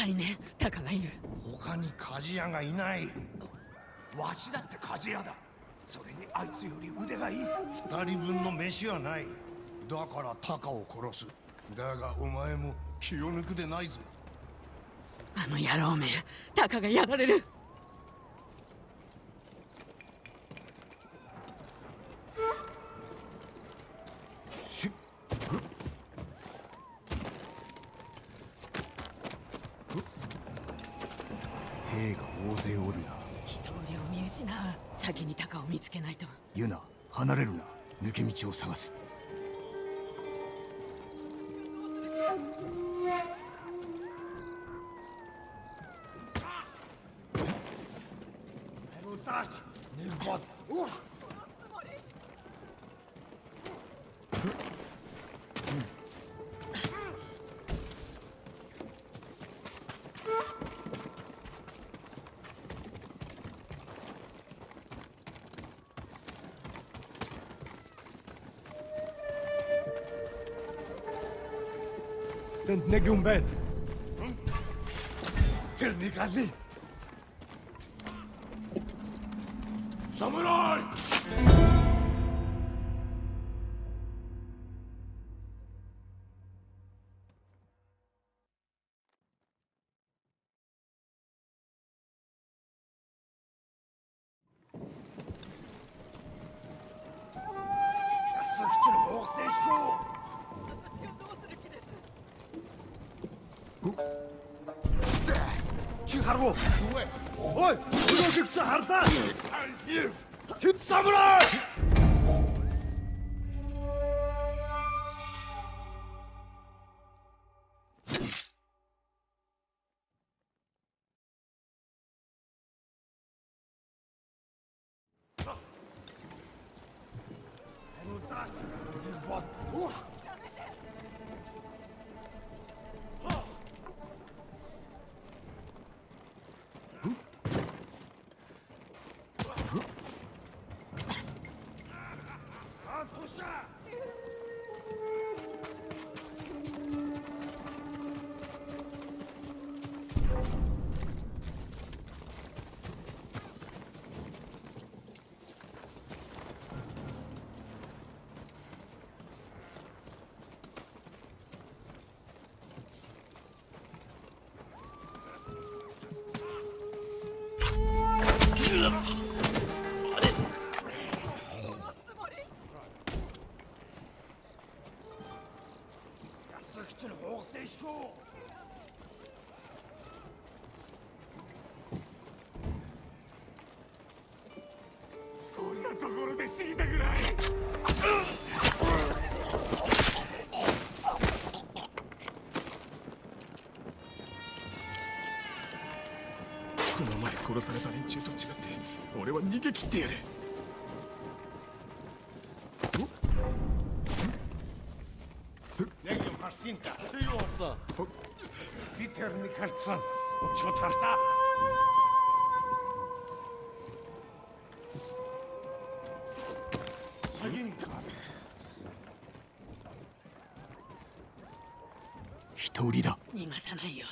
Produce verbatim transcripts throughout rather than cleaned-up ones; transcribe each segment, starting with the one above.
ぱりね、タカがいる。 他に鍛冶屋がいない。 わしだって鍛冶屋だ。それにあいつより腕がいい。 二人分の飯はない。だからタカを殺す。だがお前も気を抜くでないぞ。 あの野郎め、タカがやられる。 兵が大勢おるな。 一人を見失う。先にタカを見つけないと。 ユナ、離れるな。抜け道を探す。 نجم بان ترني قال ساموراي سكت الوقت شو 하라고. 왜? 어이, 그렇게 하다. 사무라이.この前殺された連中と違って俺は逃げ切ってやる。 Negli Marcinta, czy Jorsa? Peter Nicholson, uciotasta. Saginka. 一人だ。 逃がさないよ。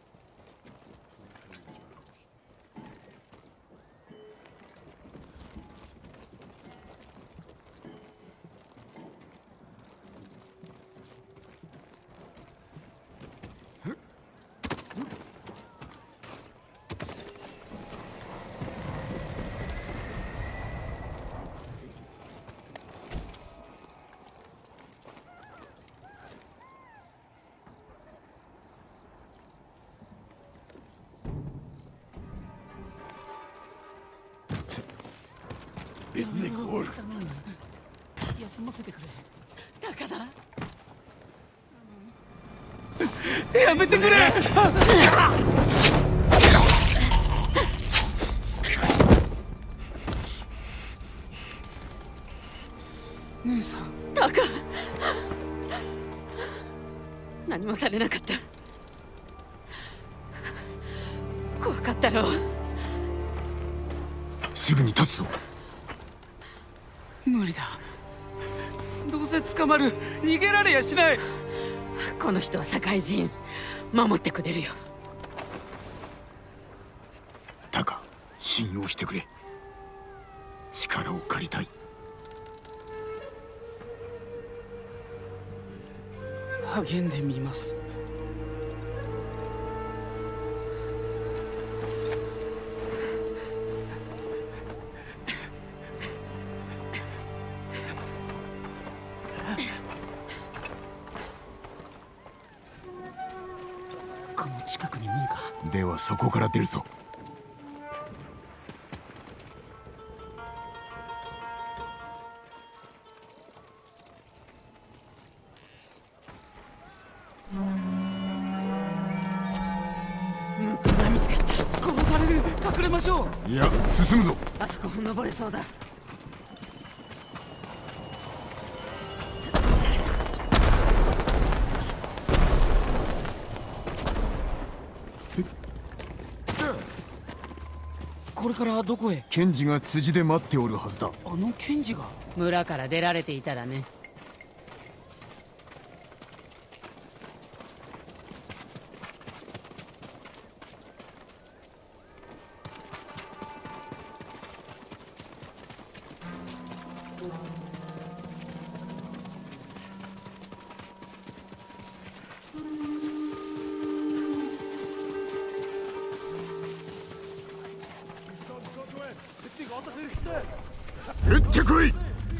休ませてくれ。タカだ。やめてくれ。姉さん。タカ。何もされなかった。怖かったろう。 すぐに立つぞ。 無理だ。どうせ捕まる。逃げられやしない。この人は社会人。守ってくれるよ。 信用してくれ。力を借りたい。 励んでみます。この近くに門か。 ではそこから出るぞ。 向こうが見つかった。 殺される。隠れましょう。 いや、進むぞ。 あそこ登れそうだ。 これからどこへ？ 検事が辻で待っておるはずだ。 あの検事が。 村から出られていたらね。 撃ってこい。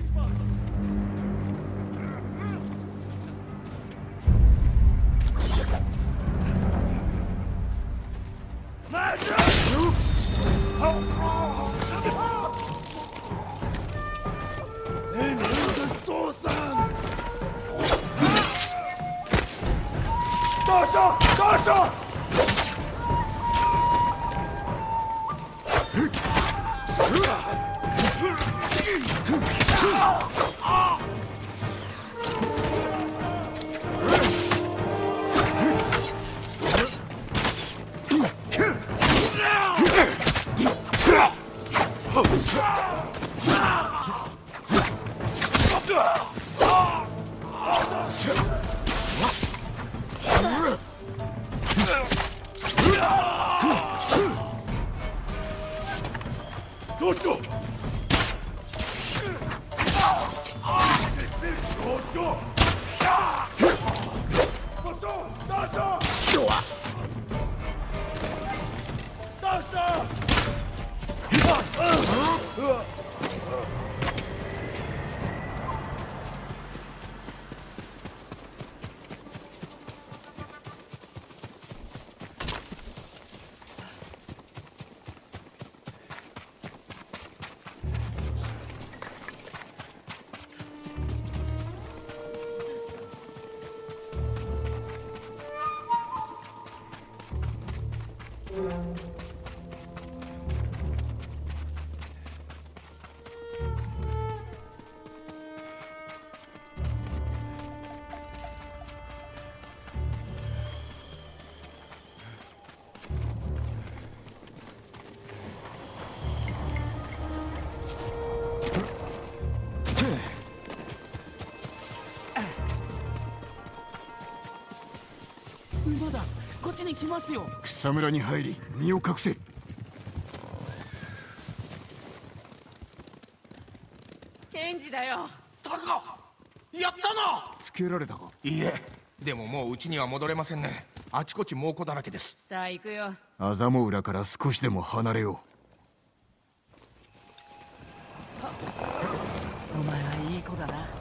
どうしよう。 馬だ。こっちに来ますよ。 草むらに入り身を隠せ。 検事だよ。 タカ、やったな。 つけられたか。 いいえ、でももう家には戻れませんね。あちこち猛虎だらけです。 さあ行くよ。 アザモ浦から少しでも離れよお前はいい子だな。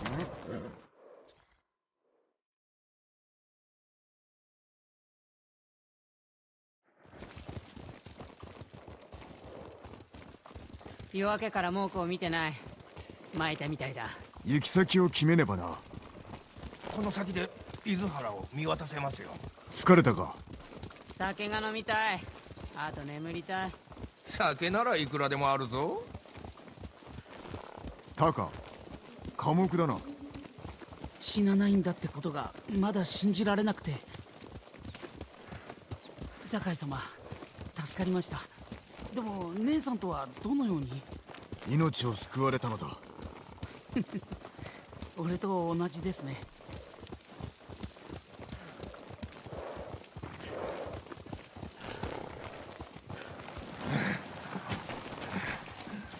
夜明けから猛虎を見てない。巻いたみたいだ。 う。行き先を決めねばな。 この先で伊豆原を見渡せますよ。 疲れたか。 酒が飲みたい。あと眠りたい。 酒ならいくらでもあるぞ。 タカ、寡黙だな。 死なないんだってことがまだ信じられなくて。酒井様、助かりました。でも姉さんとはどのように？ 命を救われたのだ。 俺と同じですね。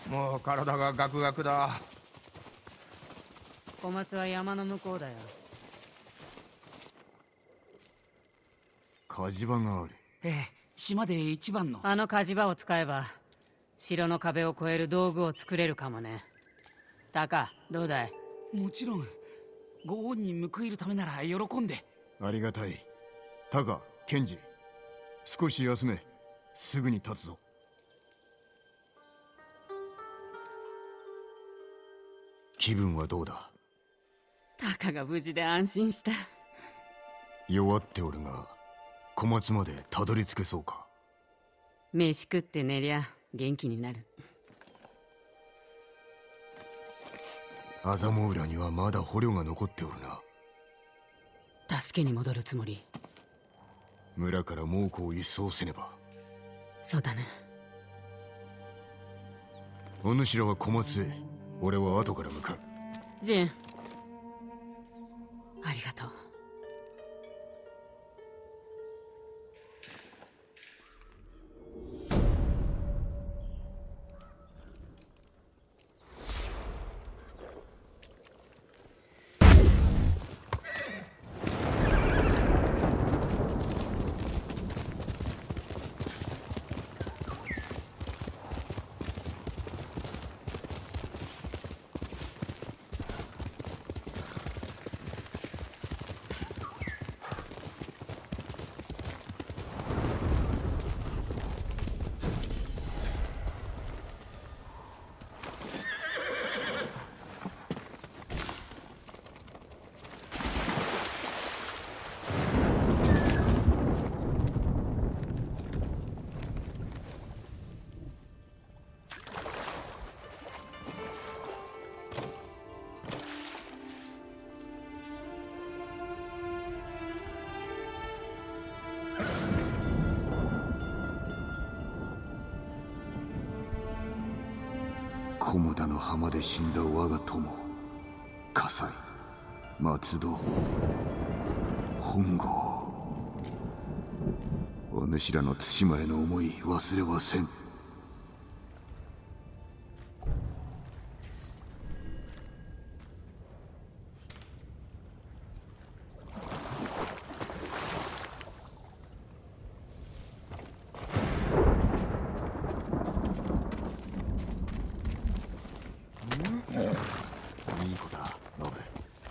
もう体がガクガクだ。 小松は山の向こうだよ。 火事場がある。 ええ、島で一番の。 あの火事場を使えば城の壁を越える道具を作れるかもね。タカ、どうだい？ もちろんご恩に報いるためなら喜んで。 ありがたい。タカ、ケンジ、少し休め。すぐに立つぞ。気分はどうだ？ タカが無事で安心した。 弱っておるが小松までたどり着けそうか？ 飯食って寝りゃ元気になる。 アザモ浦にはまだ捕虜が残っておるな。 助けに戻るつもり？ 村から猛虎を一掃せねば。 そうだね。 お主らは小松へ、俺は後から向かう。 ジン、ありがとう。 菰田の浜で死んだ我が友、葛西、松戸、本郷。お主らの対馬への思い忘れはせん。いい子だ、ノブ。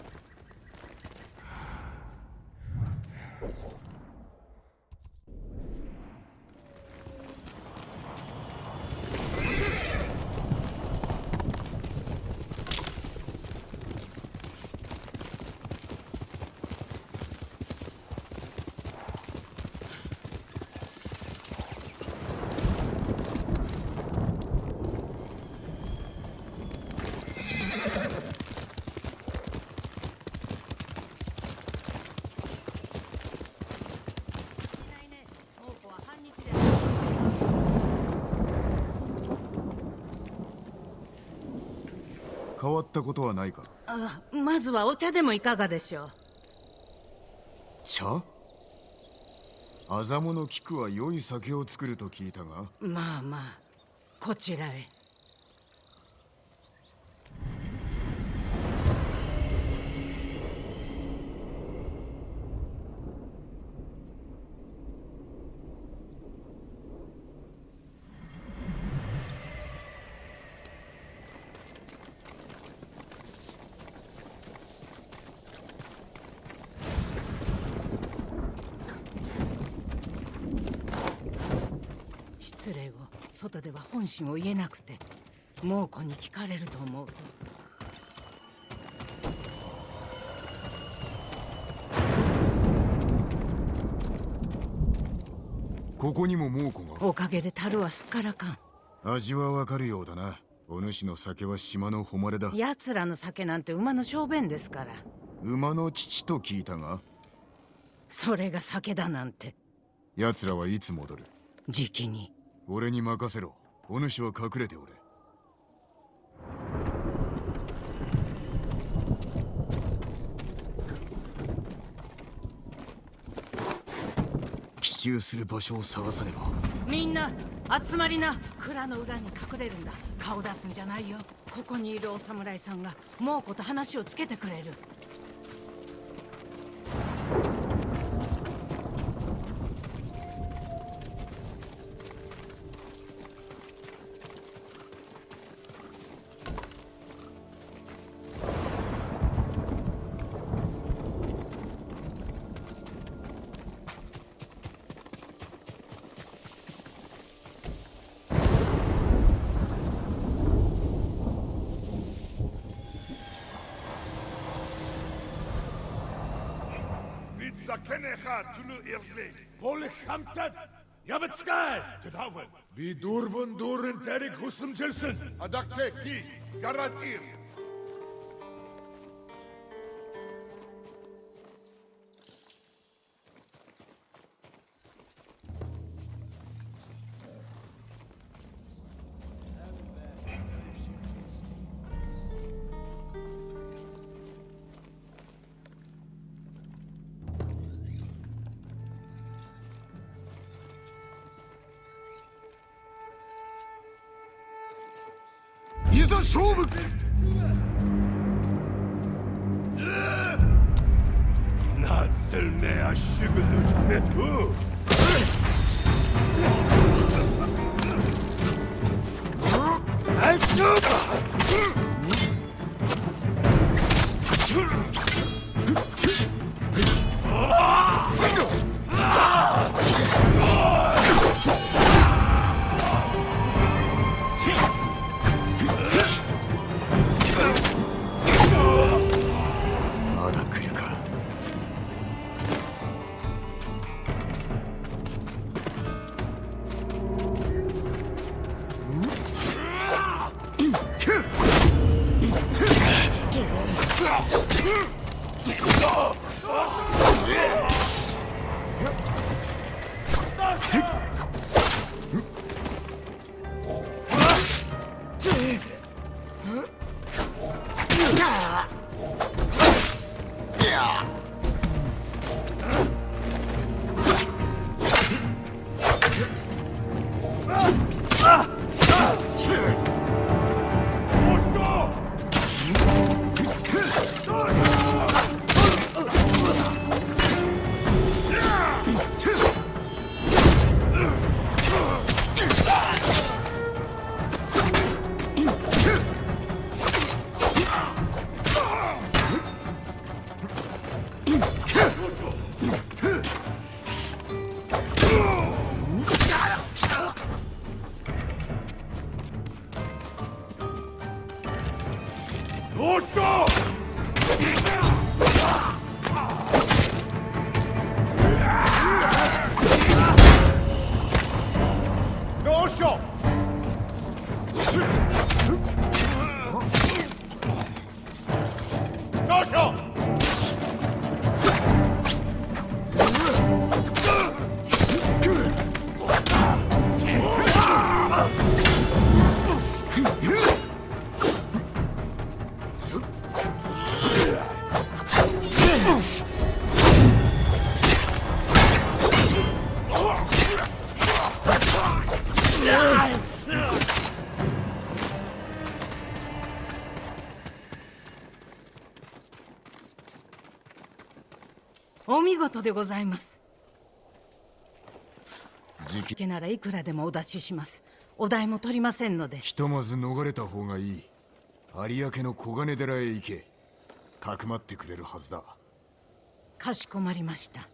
変わったことはないか？ あ、まずはお茶でもいかがでしょう。 茶？アザモの菊は良い酒を作ると聞いたが。 まあまあ、こちらへ。失礼を外では本心を言えなくて猛虎に聞かれると思うと。 ここにも猛虎が。 おかげで樽はすっからかん。 味はわかるようだな。お主の酒は島の誉れだ。 奴らの酒なんて馬の小便ですから。 馬の乳と聞いたが。 それが酒だなんて。 奴らはいつ戻る？ じきに。 俺に任せろ。お主は隠れておれ。奇襲する場所を探さねば。 みんな集まりな。蔵の裏に隠れるんだ。顔出すんじゃないよ。ここにいるお侍さんが猛虎と話をつけてくれる。 Zakhenecha tulu irle. Bole hamtad. Yabetskay. Tedhawen. Bi durvun durun terik husum jelsin. Adakte ki. Garat ir. 勝負 ناتسلني عالشغل وجبته お見事でございます。時期ならいくらでもお出しします。お代も取りませんので。 ひとまず逃れた方がいい。有明の黄金寺へ行け。かくまってくれるはずだ。 かしこまりました。